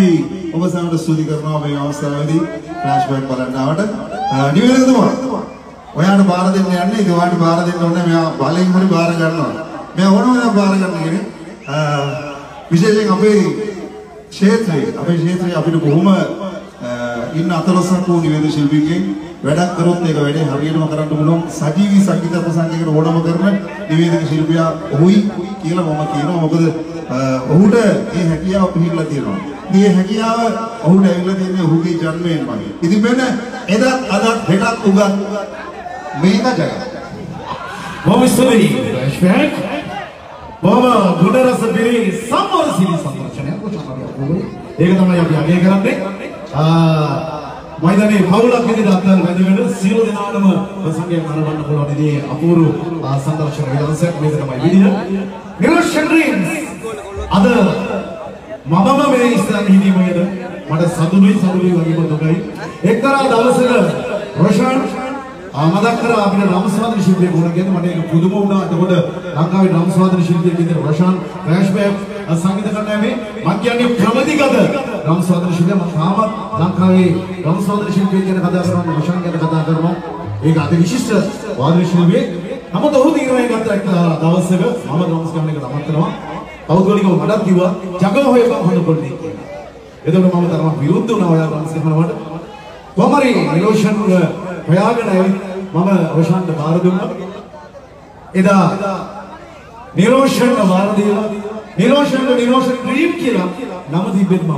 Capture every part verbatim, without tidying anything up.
අපි ඔබ සමග ස්තුති කරනවා මේ අවස්ථාවේදී ෆ්ලෑෂ් බෑක් බලන්න ආවට. නිවේදකතුමා ඔයාට බාර දෙන්න යන්නේ ඒක ඔයාට බාර දෙන්න ඕනේ මෙයා බලෙන් හරි බාර ගන්නවා. මෙයා ඕනම දා බාර ගන්න කෙනෙක්. විශේෂයෙන් අපේ ක්ෂේත්‍රයේ අපේ ක්ෂේත්‍රයේ අපිට කොහොම ඉන්න අතලොස්සක් වූ නිවේද ශිල්පීන්ගෙන් වැඩක් කරොත් ඒක වැඩේ හරියටම කරන්න පුළුවන් සජීවී සංගීත ප්‍රසංගයකට ඕනම කරන නිවේදක ශිල්පියා ඔහුයි කියලා මම කියනවා. මොකද ඔහුට මේ හැකියාව පිළිලා තියෙනවා. මේ හැකියාව ඔහුට ඇවිල්ලා තියෙන්නේ ඔහුගේ ජන්මයෙන් වගේ. ඉතින් මෙන්න එදත් අදත් හෙටත් උගත් මේක ජය. බොහොම ස්තුතියි ෆ්ලෑෂ් බෑක්. බොහොම ගුණ රස පිරි සම්මාන සිරි සම්ප්‍රචනයක් කොහොමද? ඒක තමයි අපි අගය කරන්නේ. මයිදානේ පවුලක් විදිහට අත්දැක වැදගෙන සියලු දෙනාටම ප්‍රසංගයක් කරවන්න පුළුවන් ඉතින් අපූර්ව සංදර්ශන විලාසයක් මේක තමයි විදිහ. නිරෝෂන් ඩ්‍රීම්ස් අද මමම මේ ඉස්සරහ හිටීමේද මට සතුටුයි සතුටුයි වගේම දුකයි. එක්තරා දවසක රොෂාන් මතක් කරා අපිට රම්ස්වාදන ශිල්පියෙක් වුණා කියන්නේ මට ඒක පුදුම වුණා. එතකොට ලංකාවේ රම්ස්වාදන ශිල්පියෙක් විදිහට රොෂාන් ෆ්ලෑෂ් බෑක් සංගීත කණ්ඩායමේ මම කියන්නේ ප්‍රවදිගත රම්ස්වාදන ශිල්පියා. මම තාමත් ලංකාවේ රම්ස්වාදන ශිල්පියෙක් ගැන කතා කරනවා, රොෂාන් ගැන කතා කරනවා. ඒක අති විශිෂ්ට වාදන ශිල්පියෙක්. නමුත් ඔහු තීරණය ගත්ත එක් දවසක මම රම්ස් ගන්න එක තමත් කරනවා. පෞද්ගලිකව මටත් කිව්වා ජග හොයපන් හොඳ පොඩි කියලා. එතකොට මම තරම විරුද්ධ වුණා ඔයා රම්ස් ගන්නවට. කොහමරි නිරෝෂන් හොයාගෙන ඇවිත් මම රොෂාන්ට බාර දුන්නා. එදා නිරෝෂන්ට බාර දීලා නිරෝෂන්ට නිරෝෂන් ඩ්‍රීම් කියලා නම තිබෙත් මම.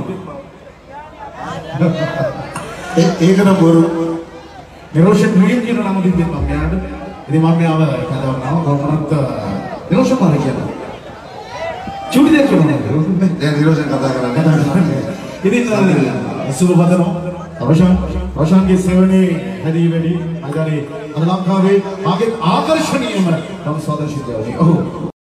ඒක නම් බොරු. නිරෝෂන් ඩ්‍රීම් කියලා නම තිබෙත් මම යාට. ඉතින් මම යාව කතාවනවා කොහොමද නිරෝෂන් මාරේ කියලා. චුටි දෙයක් කරනවා. දැන් නිරෝෂන් කතා කරන්නේ. ඉතින් සුබ බදනෝ රොෂාන් රොෂාන්ගේ සෙවණේ හැදී වැඩි අදානේ අද ලංකාවේ ආගේ ආකර්ෂණීයම රම්ස්වාදන ශිල්පියා. ඔව්